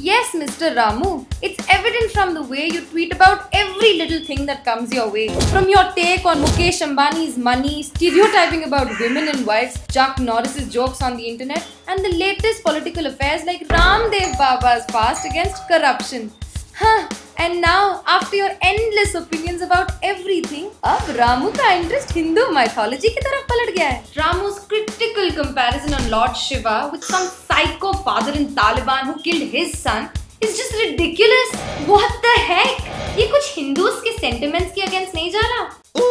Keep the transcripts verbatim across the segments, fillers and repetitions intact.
Yes, Mister Ramu, it's evident from the way you tweet about every little thing that comes your way. From your take on Mukesh Ambani's money, stereotyping about women and wives, Chuck Norris's jokes on the internet, and the latest political affairs like Ramdev Baba's fast against corruption. Huh. And now, after your endless opinions about everything, अब रामू का interest Hindu mythology की तरफ पलट गया है. Ramu's critical comparison on Lord Shiva with some psycho father in Taliban who killed his son is just ridiculous. What the heck? ये कुछ Hindus के sentiments के against नहीं जा रहा.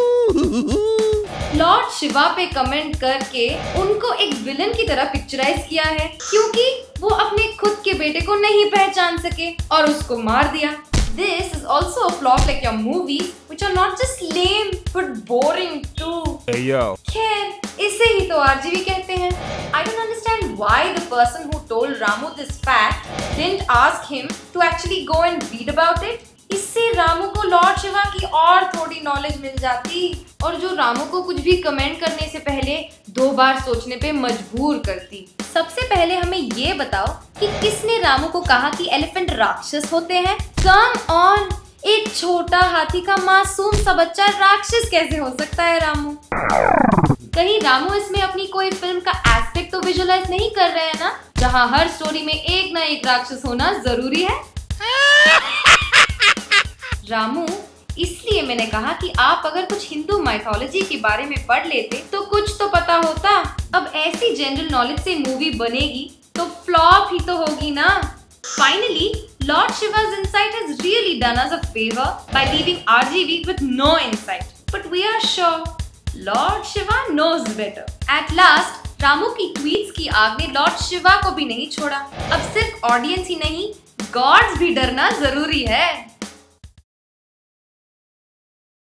लॉर्ड शिवा पे कमेंट करके उनको एक विलन की तरह पिक्चराइज किया है क्योंकि वो अपने खुद के बेटे को नहीं पहचान सके और उसको मार दिया. This is also a flop like your movies, which are not just lame but boring too. Hey yo. खैर, इसे ही तो R G V कहते हैं. I don't understand why the person who told Ramu this fact didn't ask him to actually go and read about it. इससे रामू को Lord Shiva की और थोड़ी नॉलेज मिल जाती और जो रामू को कुछ भी कमेंट करने से पहले दो बार सोचने पे मजबूर करती. सबसे पहले हमें ये बताओ कि किसने रामू को कहा कि एलिफेंट राक्षस होते हैं? कम ऑन, एक छोटा हाथी का मासूम सा बच्चा राक्षस कैसे हो सकता है रामू? कहीं रामू इसमें अपनी कोई फिल्म का एस्पेक्ट तो विजुअलाइज नहीं कर रहे हैं ना, जहाँ हर स्टोरी में एक ना एक राक्षस होना जरूरी है? रामू, इसलिए मैंने कहा कि आप अगर कुछ हिंदू माइथोलॉजी के बारे में पढ़ लेते तो कुछ तो पता होता. अब ऐसी जनरल नॉलेज से मूवी बनेगी तो फ्लॉप ही तो होगी ना. Finally, Lord Shiva's insight has really done us a favor by leaving R G V with no insight. But we are sure Lord Shiva knows better. At last, Ramu की tweets की आग ने Lord Shiva को भी नहीं छोड़ा. अब सिर्फ ऑडियंस ही नहीं, गॉड्स भी डरना जरूरी है.